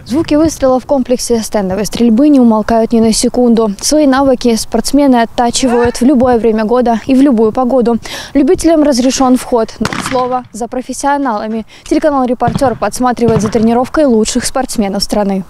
Звуки выстрела в комплексе стендовой стрельбы не умолкают ни на секунду. Свои навыки спортсмены оттачивают в любое время года и в любую погоду. Любителям разрешен вход. Но слово за профессионалами. Телеканал «Репортер» подсматривает за тренировкой лучших спортсменов страны.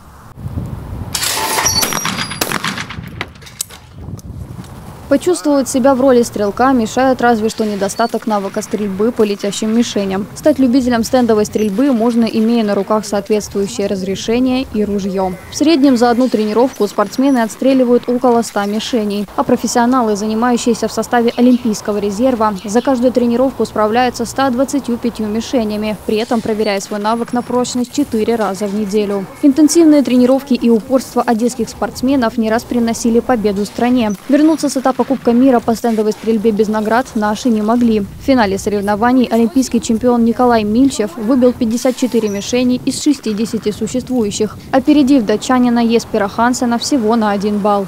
Почувствовать себя в роли стрелка мешает разве что недостаток навыка стрельбы по летящим мишеням. Стать любителем стендовой стрельбы можно, имея на руках соответствующее разрешение и ружье. В среднем за одну тренировку спортсмены отстреливают около 100 мишеней. А профессионалы, занимающиеся в составе Олимпийского резерва, за каждую тренировку справляются 125 мишенями, при этом проверяя свой навык на прочность 4 раза в неделю. Интенсивные тренировки и упорство одесских спортсменов не раз приносили победу стране. Вернуться с этапа Кубка мира по стендовой стрельбе без наград наши не могли. В финале соревнований олимпийский чемпион Николай Мильчев выбил 54 мишени из 60 существующих, опередив датчанина Еспера Хансена всего на 1 балл.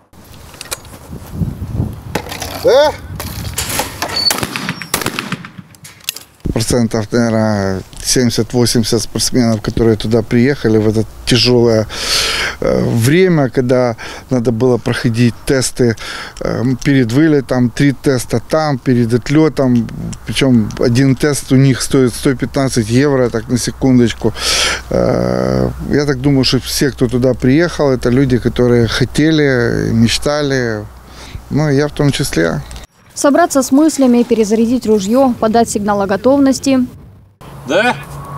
Процентов, наверное, 70-80 спортсменов, которые туда приехали в это тяжелое время, когда надо было проходить тесты перед вылетом, 3 теста там, перед отлетом. Причем один тест у них стоит 115 евро, так на секундочку. Я так думаю, что все, кто туда приехал, это люди, которые хотели, мечтали, ну и я в том числе. Собраться с мыслями, перезарядить ружье, подать сигнал о готовности. Да.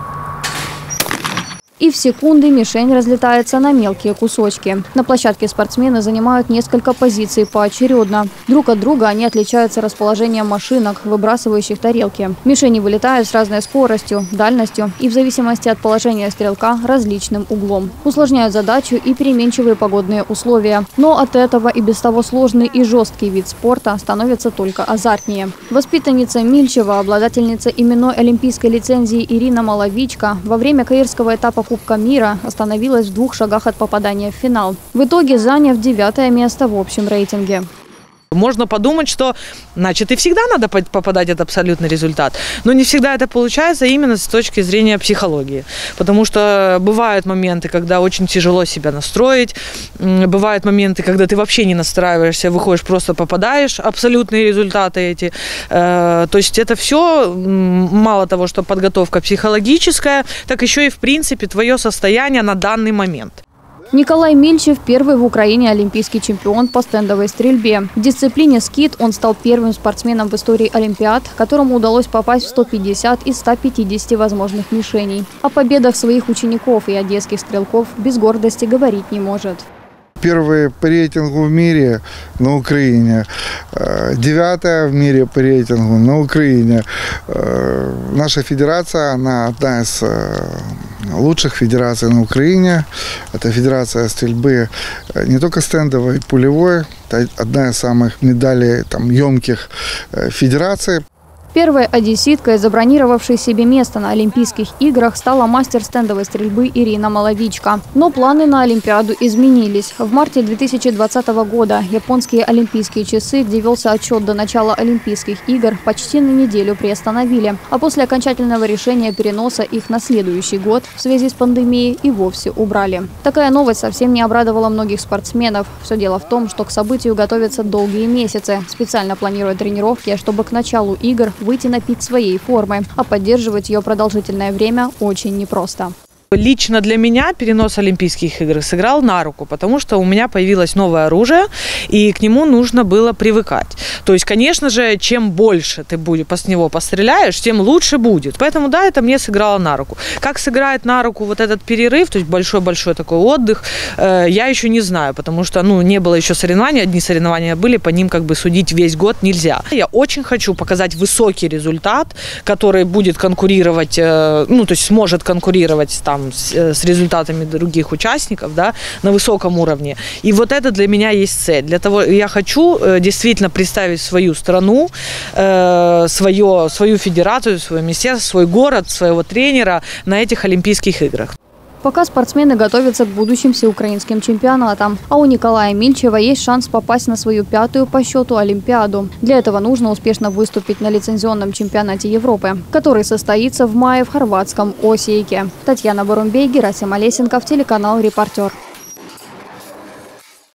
И в секунды мишень разлетается на мелкие кусочки. На площадке спортсмены занимают несколько позиций поочередно. Друг от друга они отличаются расположением машинок, выбрасывающих тарелки. Мишени вылетают с разной скоростью, дальностью и в зависимости от положения стрелка различным углом. Усложняют задачу и переменчивые погодные условия. Но от этого и без того сложный и жесткий вид спорта становится только азартнее. Воспитанница Мильчева, обладательница именной олимпийской лицензии Ирина Маловичка, во время каирского этапа Кубка мира остановилась в 2 шагах от попадания в финал. В итоге заняв 9-е место в общем рейтинге. Можно подумать, что, значит, и всегда надо попадать в абсолютный результат. Но не всегда это получается именно с точки зрения психологии. Потому что бывают моменты, когда очень тяжело себя настроить. Бывают моменты, когда ты вообще не настраиваешься, выходишь, просто попадаешь. Абсолютные результаты эти. То есть это все, мало того, что подготовка психологическая, так еще и, в принципе, твое состояние на данный момент. Николай Мильчев – первый в Украине олимпийский чемпион по стендовой стрельбе. В дисциплине скид он стал первым спортсменом в истории Олимпиад, которому удалось попасть в 150 из 150 возможных мишеней. О победах своих учеников и одесских стрелков без гордости говорить не может. Первый по рейтингу в мире на Украине, 9-я в мире по рейтингу на Украине. Наша федерация, она одна из лучших федераций на Украине. Это федерация стрельбы не только стендовой, пулевой. Это одна из самых медалей емких федераций. Первой одесситкой, забронировавшей себе место на Олимпийских играх, стала мастер стендовой стрельбы Ирина Маловичка. Но планы на Олимпиаду изменились. В марте 2020 года японские олимпийские часы, где велся отчет до начала Олимпийских игр, почти на неделю приостановили. А после окончательного решения переноса их на следующий год в связи с пандемией и вовсе убрали. Такая новость совсем не обрадовала многих спортсменов. Все дело в том, что к событию готовятся долгие месяцы, специально планируя тренировки, чтобы к началу игр выйти на пик своей формы, а поддерживать ее продолжительное время очень непросто. Лично для меня перенос Олимпийских игр сыграл на руку, потому что у меня появилось новое оружие, и к нему нужно было привыкать. То есть, конечно же, чем больше ты с него постреляешь, тем лучше будет. Поэтому, да, это мне сыграло на руку. Как сыграет на руку вот этот перерыв, то есть большой-большой такой отдых, я еще не знаю, потому что, не было еще соревнований, одни соревнования были, по ним судить весь год нельзя. Я очень хочу показать высокий результат, который будет конкурировать, то есть сможет конкурировать с результатами других участников, да, на высоком уровне. И вот это для меня есть цель. Для того я хочу действительно представить свою страну, свою федерацию, свое министерство, свой город, своего тренера на этих Олимпийских играх. Пока спортсмены готовятся к будущим всеукраинским чемпионатам. А у Николая Мильчева есть шанс попасть на свою 5-ю по счету Олимпиаду. Для этого нужно успешно выступить на лицензионном чемпионате Европы, который состоится в мае в хорватском Осиеке. Татьяна Барумбей, Герасим Олесенков, телеканал «Репортер».